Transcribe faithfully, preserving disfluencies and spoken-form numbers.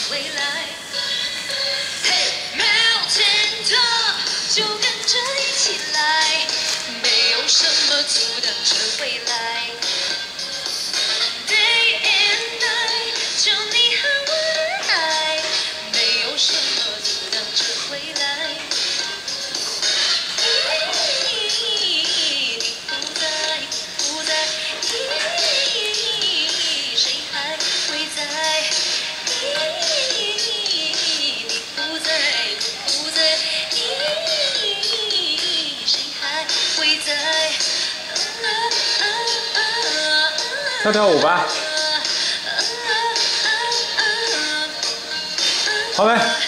未来。嘿，没有前途，就跟着一起来，没有什么阻挡着未来。Day and night， 就你和我的爱，没有什么阻挡着未来。你不在，不在，谁还会在？你不在，不在，谁还会在？ 跳跳舞吧，好嘞。